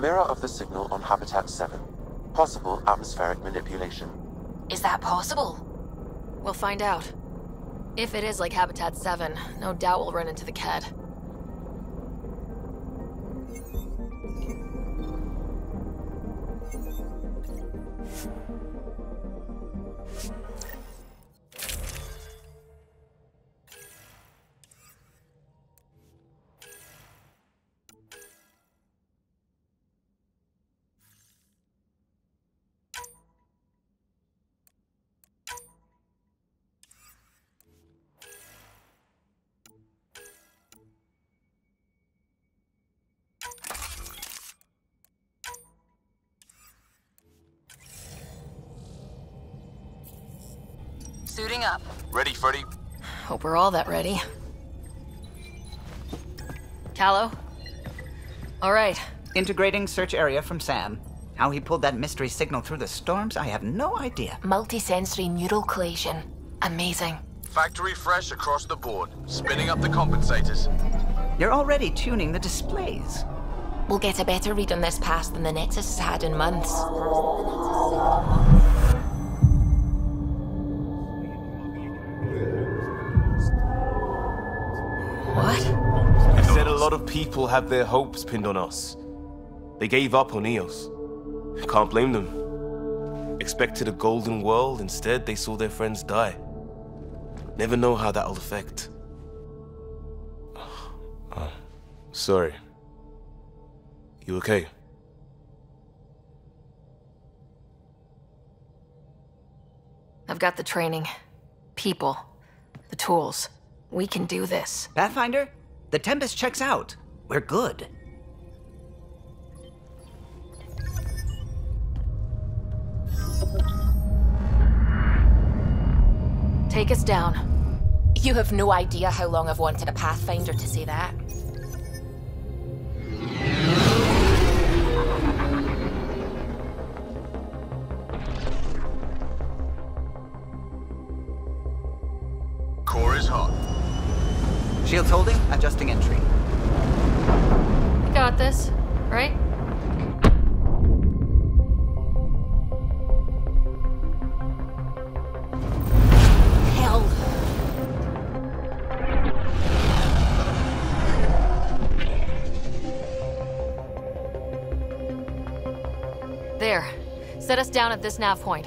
mirror of the signal on Habitat 7. Possible atmospheric manipulation. Is that possible? We'll find out. If it is like Habitat 7, no doubt we'll run into the Ked. Suiting up. Ready, Freddy? Hope we're all that ready. Callow? All right. Integrating search area from Sam. How he pulled that mystery signal through the storms, I have no idea. Multisensory neural collation. Amazing. Factory fresh across the board. Spinning up the compensators. You're already tuning the displays. We'll get a better read on this pass than the Nexus has had in months. What? He said a lot of people have their hopes pinned on us. They gave up on EOS. Can't blame them. Expected a golden world, instead they saw their friends die. Never know how that'll affect. Sorry. You okay? I've got the training, people, the tools. We can do this. Pathfinder, the Tempest checks out. We're good. Take us down. You have no idea how long I've wanted a Pathfinder to say that. Core is hot. Shields holding, adjusting entry. We got this, right? Hell. There. Set us down at this nav point.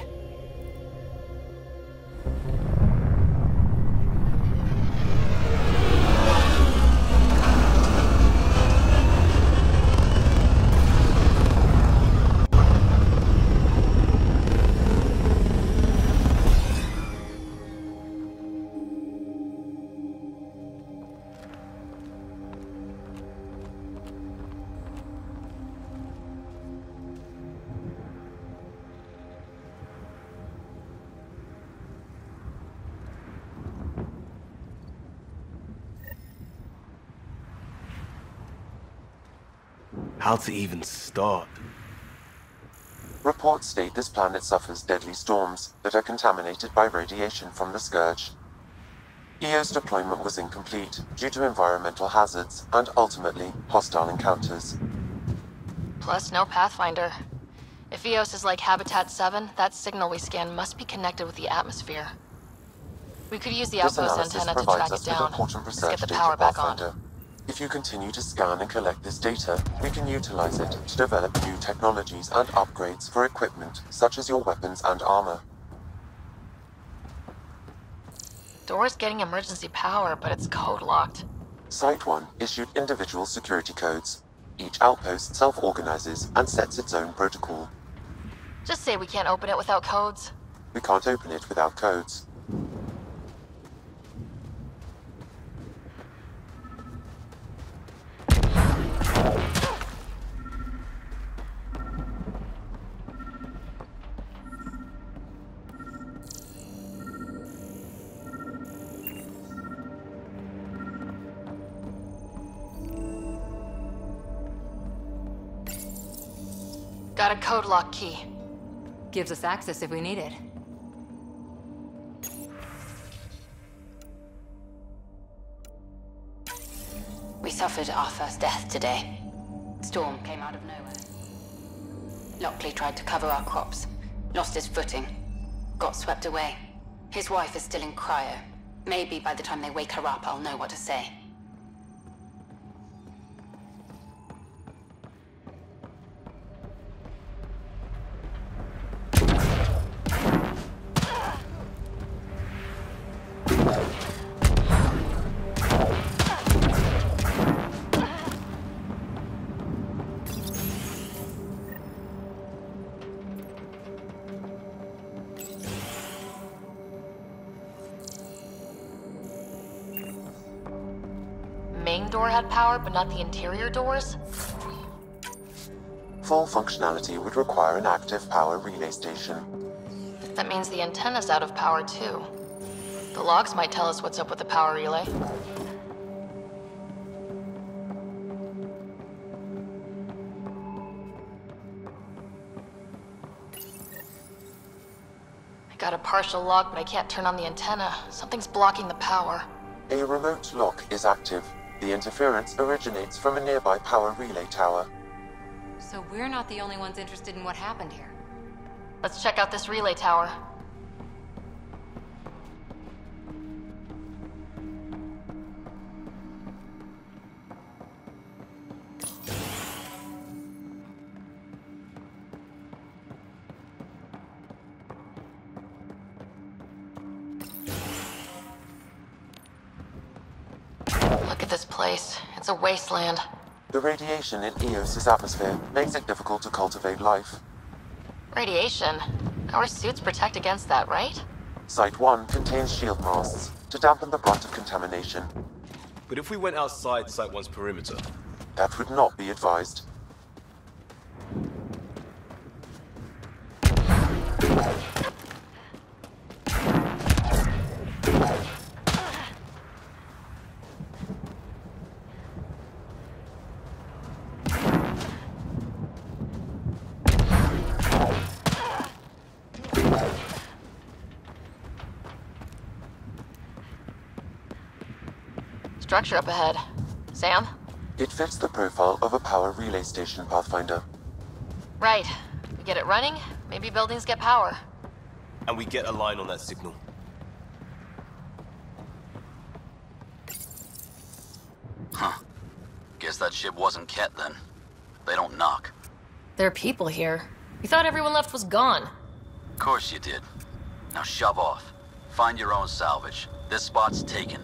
How to even start? Reports state this planet suffers deadly storms that are contaminated by radiation from the Scourge. EO's deployment was incomplete due to environmental hazards and ultimately hostile encounters. Plus, no Pathfinder. If EOS is like Habitat 7, that signal we scan must be connected with the atmosphere. We could use the This outpost analysis antenna to provides track it us with down. important Let's research get the data, power back on. Pathfinder. If you continue to scan and collect this data, we can utilize it to develop new technologies and upgrades for equipment, such as your weapons and armor. Door's getting emergency power, but it's code locked. Site 1 issued individual security codes. Each outpost self-organizes and sets its own protocol. Just say we can't open it without codes. We can't open it without codes. Got a code lock key. Gives us access if we need it. We suffered our first death today. Storm came out of nowhere. Lockley tried to cover our crops. Lost his footing. Got swept away. His wife is still in cryo. Maybe by the time they wake her up, I'll know what to say. Main door had power, but not the interior doors? Full functionality would require an active power relay station. That means the antenna's out of power too. The logs might tell us what's up with the power relay. I got a partial log, but I can't turn on the antenna. Something's blocking the power. A remote lock is active. The interference originates from a nearby power relay tower. So we're not the only ones interested in what happened here. Let's check out this relay tower. Look at this place. It's a wasteland. The radiation in Eos's atmosphere makes it difficult to cultivate life. Radiation? Our suits protect against that, right? Site 1 contains shield masts to dampen the brunt of contamination. But if we went outside Site 1's perimeter, That would not be advised. Structure up ahead. Sam? It fits the profile of a power relay station, Pathfinder. Right. We get it running, maybe buildings get power. and we get a line on that signal. Huh. Guess that ship wasn't Ket then. They don't knock. There are people here. We thought everyone left was gone. Of course you did. Now shove off. Find your own salvage. This spot's taken.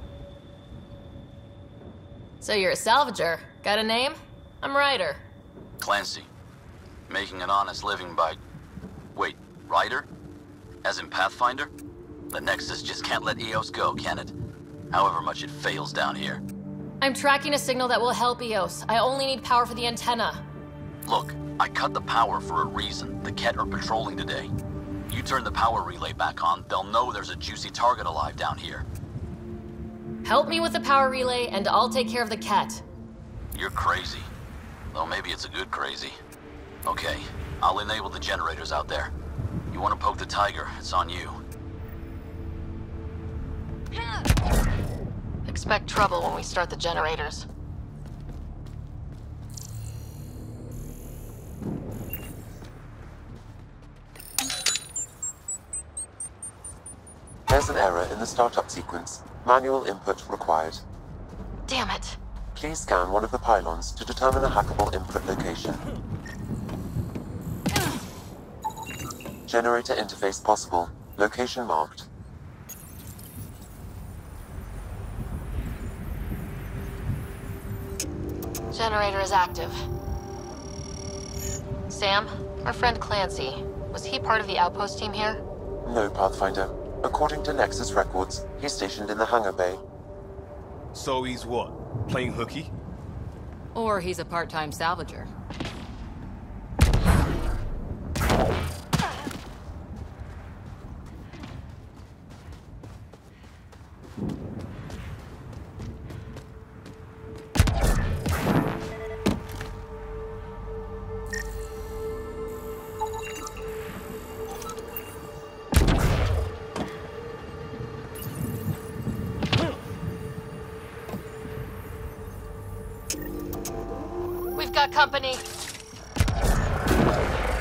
So you're a salvager. Got a name? I'm Ryder. Clancy. Making an honest living by... Wait, Ryder? As in Pathfinder? The Nexus just can't let EOS go, can it? However much it fails down here. I'm tracking a signal that will help EOS. I only need power for the antenna. Look, I cut the power for a reason. The Ket are patrolling today. You turn the power relay back on, they'll know there's a juicy target alive down here. Help me with the power relay, and I'll take care of the cat. You're crazy. Though maybe it's a good crazy. Okay, I'll enable the generators out there. You want to poke the tiger, it's on you. Expect trouble when we start the generators. There's an error in the startup sequence. Manual input required. Damn it. Please scan one of the pylons to determine a hackable input location. Generator interface possible. Location marked. Generator is active. Sam, our friend Clancy, was he part of the outpost team here? No, Pathfinder. According to Nexus records, he's stationed in the hangar bay. So he's what? Playing hooky? Or he's a part-time salvager. We've got company.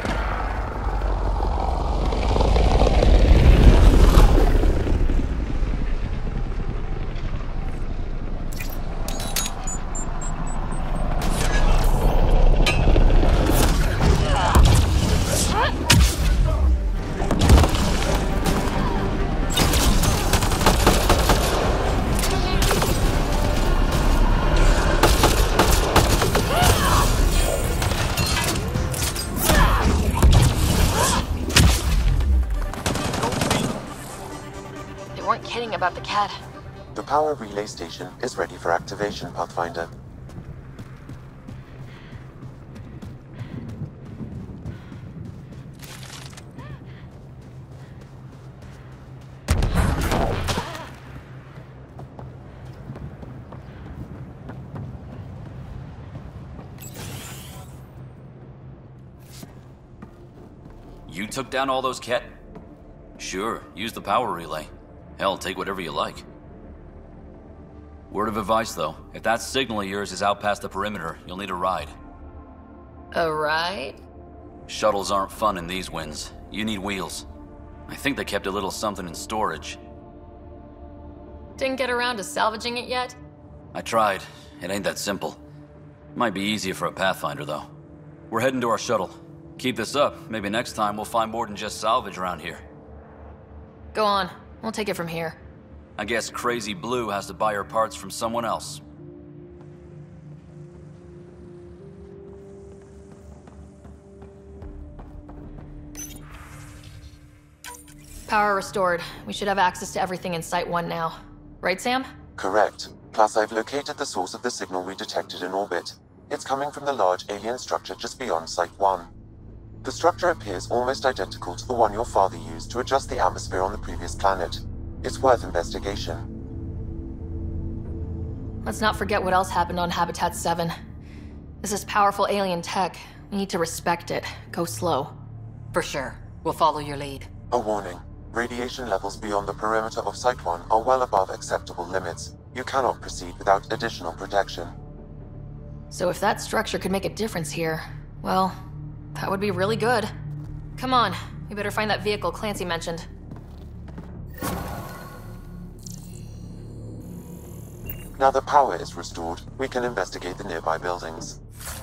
kidding about the cat. The power relay station is ready for activation, Pathfinder. You took down all those cat? Sure, use the power relay. Hell, take whatever you like. Word of advice, though. If that signal of yours is out past the perimeter, you'll need a ride. A ride? Shuttles aren't fun in these winds. You need wheels. I think they kept a little something in storage. Didn't get around to salvaging it yet? I tried. It ain't that simple. Might be easier for a Pathfinder, though. We're heading to our shuttle. Keep this up. Maybe next time we'll find more than just salvage around here. Go on. We'll take it from here. I guess Crazy Blue has to buy her parts from someone else. Power restored. We should have access to everything in Site 1 now. Right, Sam? Correct. Plus, I've located the source of the signal we detected in orbit. It's coming from the large alien structure just beyond Site 1. The structure appears almost identical to the one your father used to adjust the atmosphere on the previous planet. It's worth investigation. Let's not forget what else happened on Habitat 7. This is powerful alien tech. We need to respect it. Go slow. For sure. We'll follow your lead. A warning. Radiation levels beyond the perimeter of Site 1 are well above acceptable limits. You cannot proceed without additional protection. So if that structure could make a difference here, well, that would be really good. Come on, we better find that vehicle Clancy mentioned. Now that power is restored, we can investigate the nearby buildings.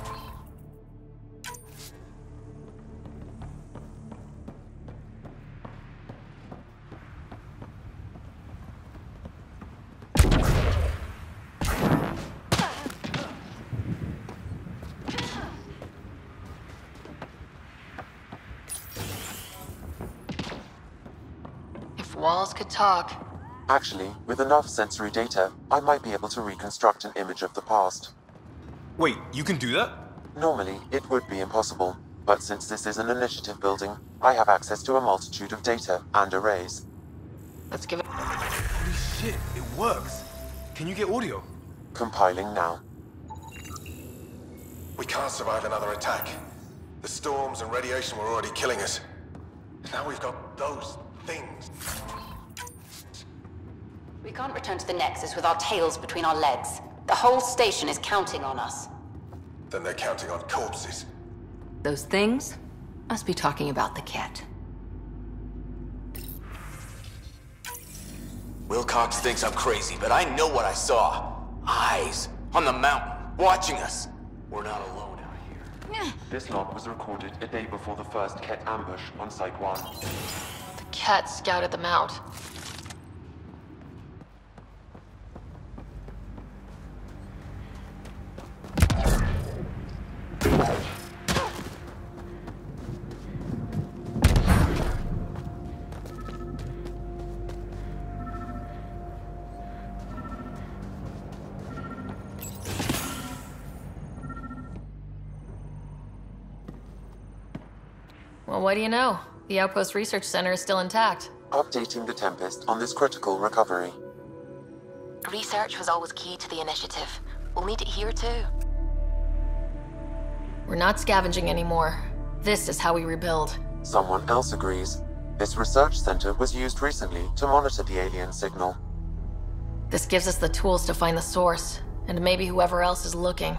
If walls could talk. Actually, with enough sensory data, I might be able to reconstruct an image of the past. Wait, you can do that? Normally, it would be impossible, but since this is an initiative building, I have access to a multitude of data and arrays. Let's give it... Holy shit, it works. Can you get audio? Compiling now. We can't survive another attack. The storms and radiation were already killing us. Now we've got those things. We can't return to the Nexus with our tails between our legs. The whole station is counting on us. Then they're counting on corpses. Those things must be talking about the cat. Wilcox thinks I'm crazy, but I know what I saw. Eyes on the mountain, watching us. We're not alone out here. This log was recorded a day before the first Ket ambush on Site 1. The cat scouted them out. Well, what do you know? The Outpost Research Center is still intact. Updating the Tempest on this critical recovery. Research was always key to the initiative. We'll need it here too. We're not scavenging anymore. This is how we rebuild. Someone else agrees. This research center was used recently to monitor the alien signal. This gives us the tools to find the source, and maybe whoever else is looking.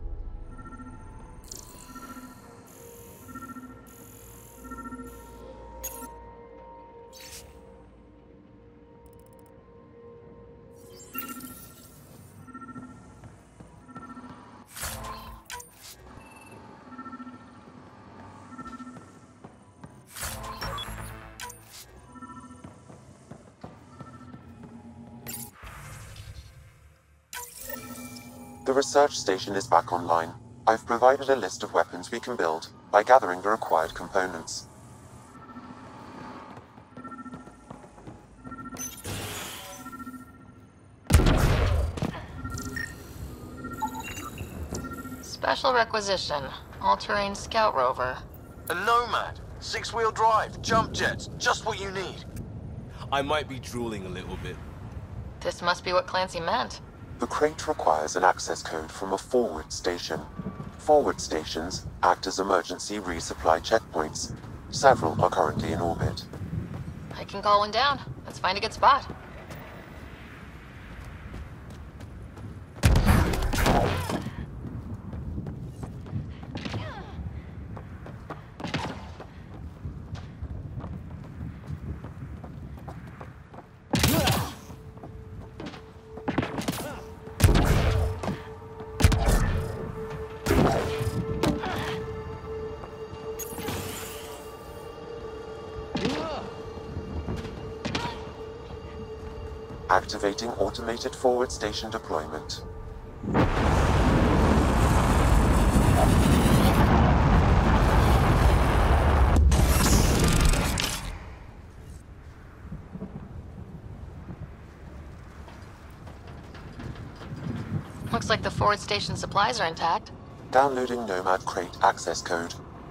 The research station is back online. I've provided a list of weapons we can build by gathering the required components. Special requisition. All-terrain scout rover. A Nomad. 6-wheel drive. Jump jets. Just what you need. I might be drooling a little bit. This must be what Clancy meant. The crate requires an access code from a forward station. Forward stations act as emergency resupply checkpoints. Several are currently in orbit. I can call one down. Let's find a good spot. Activating automated forward station deployment. Looks like the forward station supplies are intact. Downloading Nomad crate access code.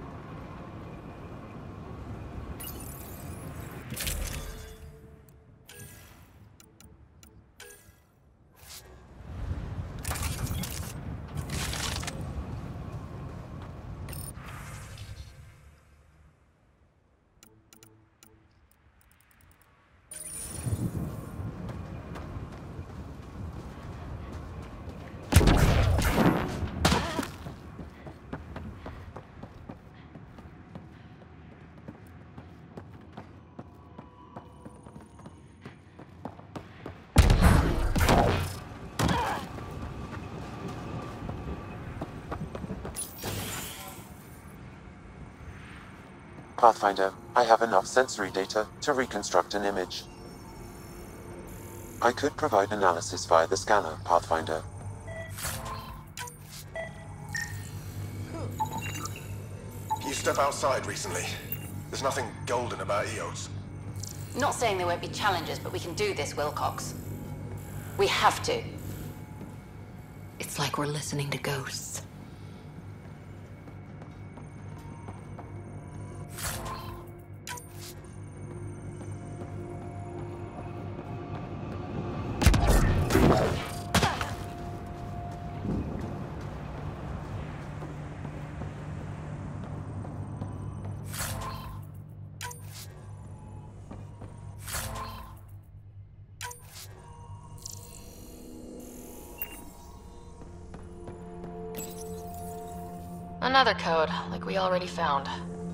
Pathfinder, I have enough sensory data to reconstruct an image. I could provide analysis via the scanner, Pathfinder. You step outside recently. There's nothing golden about EOS. Not saying there won't be challenges, but we can do this, Wilcox. We have to. It's like we're listening to ghosts. Another code, like we already found.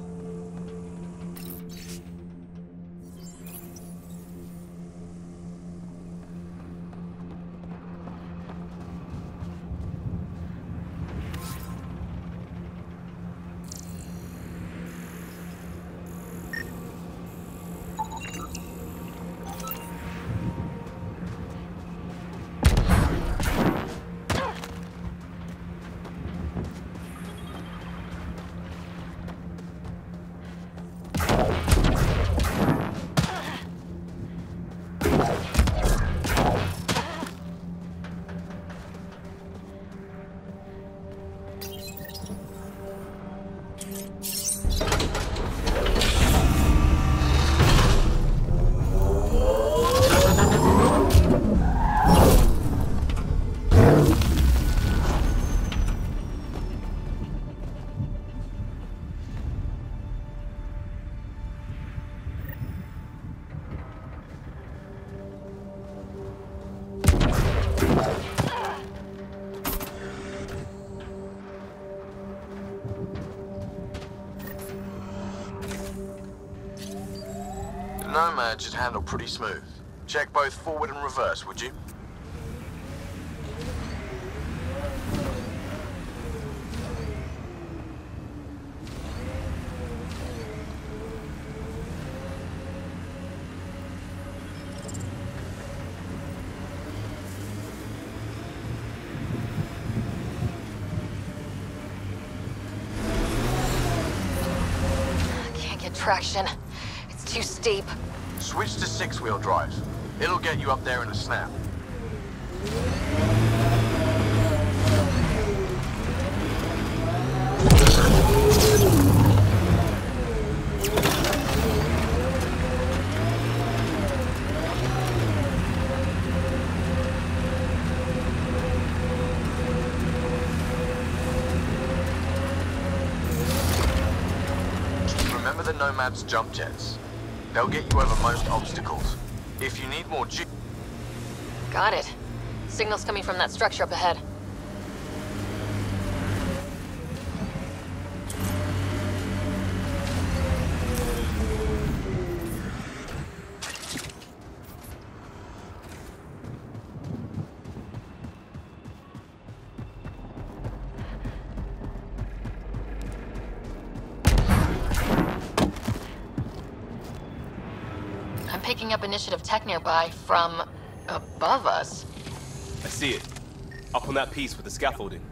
Nomad should handle pretty smooth. Check both forward and reverse, would you? Can't get traction. It's too steep. Switch to 6-wheel drive. It'll get you up there in a snap. Nomad's jump jets. They'll get you over most obstacles. If you need more Got it. Signal's coming from that structure up ahead. Picking up initiative tech nearby from above us. I see it. Up on that piece with the scaffolding.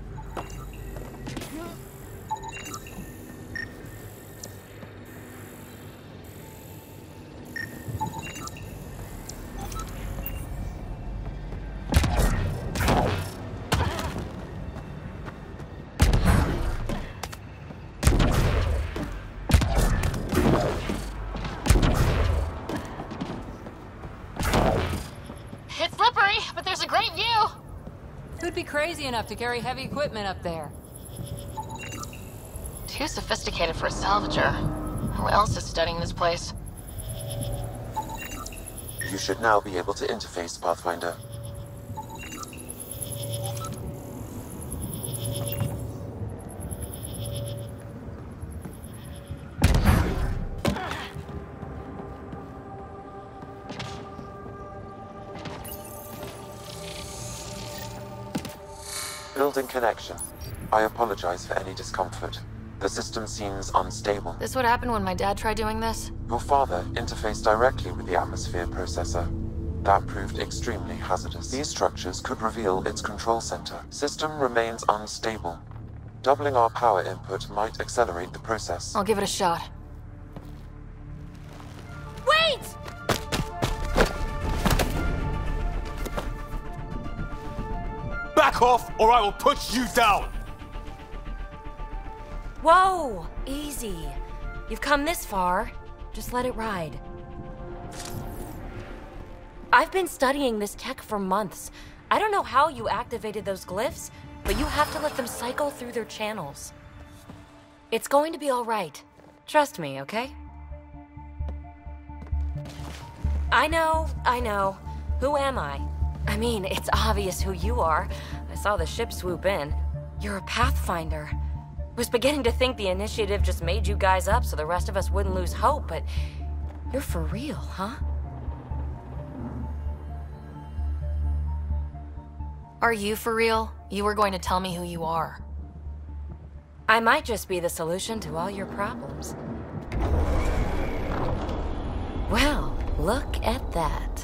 Crazy enough to carry heavy equipment up there. Too sophisticated for a salvager. Who else is studying this place? You should now be able to interface, Pathfinder. Building connection. I apologize for any discomfort. The system seems unstable. This would happen when my dad tried doing this? Your father interfaced directly with the atmosphere processor. That proved extremely hazardous. These structures could reveal its control center. System remains unstable. Doubling our power input might accelerate the process. I'll give it a shot. Wait! Back off, or I will put you down! Whoa! Easy. You've come this far. Just let it ride. I've been studying this tech for months. I don't know how you activated those glyphs, but you have to let them cycle through their channels. It's going to be all right. Trust me, okay? I know. Who am I? I mean, it's obvious who you are. I saw the ship swoop in. You're a Pathfinder. Was beginning to think the initiative just made you guys up so the rest of us wouldn't lose hope, but you're for real, huh? Are you for real? You were going to tell me who you are. I might just be the solution to all your problems. Well, look at that.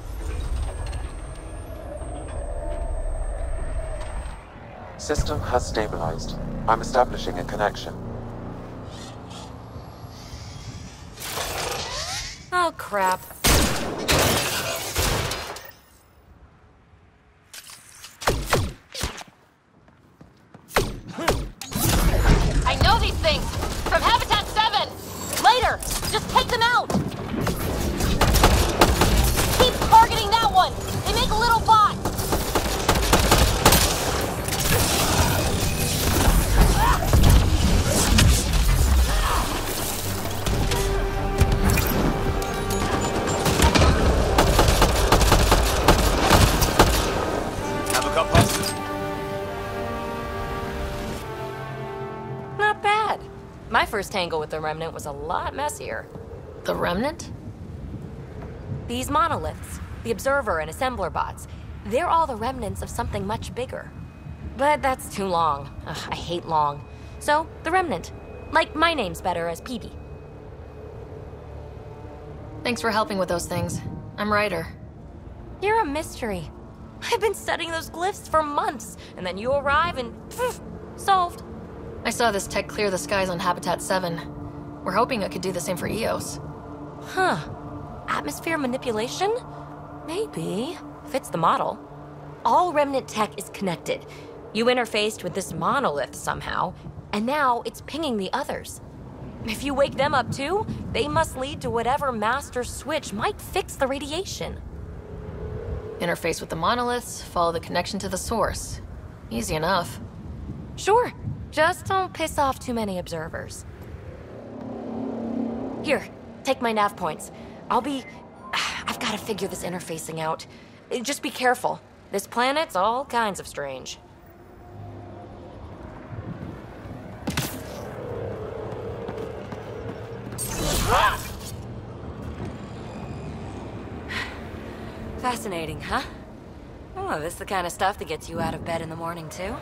System has stabilized. I'm establishing a connection. Oh, crap. I know these things! From Habitat 7! Later! Just take them out! Keep targeting that one! They make a little bot! My first tangle with the Remnant was a lot messier. The Remnant? These monoliths, the Observer and Assembler bots, they're all the remnants of something much bigger. But that's too long. Ugh, I hate long. So, the Remnant. Like, my name's better as Peavy. Thanks for helping with those things. I'm Ryder. You're a mystery. I've been studying those glyphs for months, and then you arrive and poof, solved. I saw this tech clear the skies on Habitat 7. We're hoping it could do the same for EOS. Huh. Atmosphere manipulation? Maybe. Fits the model. All Remnant tech is connected. You interfaced with this monolith somehow, and now it's pinging the others. If you wake them up too, they must lead to whatever master switch might fix the radiation. Interface with the monoliths, follow the connection to the source. Easy enough. Sure. Just don't piss off too many observers. Here, take my nav points. I've got to figure this interfacing out. Just be careful. This planet's all kinds of strange. Fascinating, huh? Oh, this is the kind of stuff that gets you out of bed in the morning, too?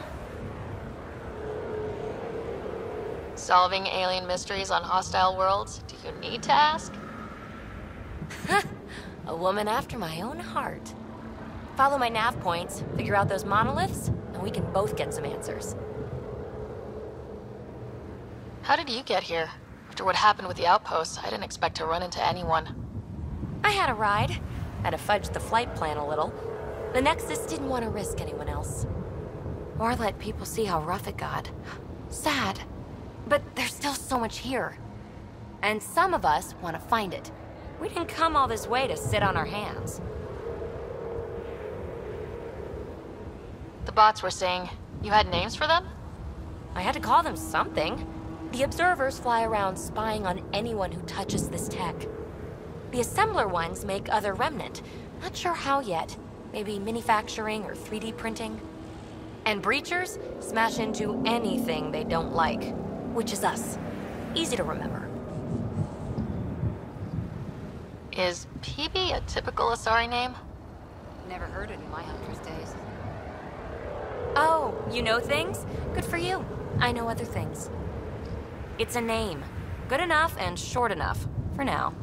Solving alien mysteries on hostile worlds? Do you need to ask? A woman after my own heart. Follow my nav points, figure out those monoliths, and we can both get some answers. How did you get here? After what happened with the outposts, I didn't expect to run into anyone. I had a ride. Had to fudge the flight plan a little. The Nexus didn't want to risk anyone else. Or let people see how rough it got. Sad. But there's still so much here. And some of us want to find it. We didn't come all this way to sit on our hands. The bots were saying you had names for them? I had to call them something. The observers fly around spying on anyone who touches this tech. The assembler ones make other remnant. Not sure how yet. Maybe manufacturing or 3D printing. And breachers smash into anything they don't like. Which is us. Easy to remember. Is PB a typical Asari name? Never heard it in my Huntress days. Oh, you know things? Good for you. I know other things. It's a name. Good enough and short enough. For now.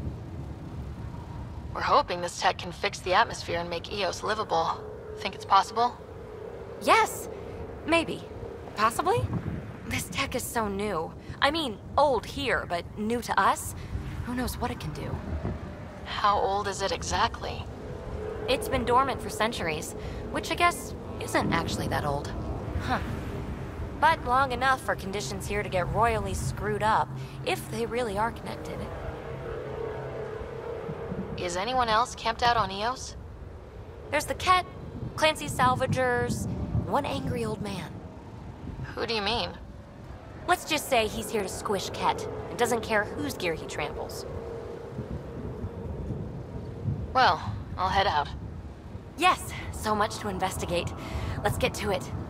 We're hoping this tech can fix the atmosphere and make Eos livable. Think it's possible? Yes. Maybe. Possibly? This tech is so new. I mean, old here, but new to us? Who knows what it can do? How old is it exactly? It's been dormant for centuries, which I guess isn't actually that old. Huh. But long enough for conditions here to get royally screwed up, if they really are connected. Is anyone else camped out on Eos? There's the Ket, Clancy's salvagers, one angry old man. Who do you mean? Let's just say he's here to squish Ket, and doesn't care whose gear he tramples. Well, I'll head out. Yes, so much to investigate. Let's get to it.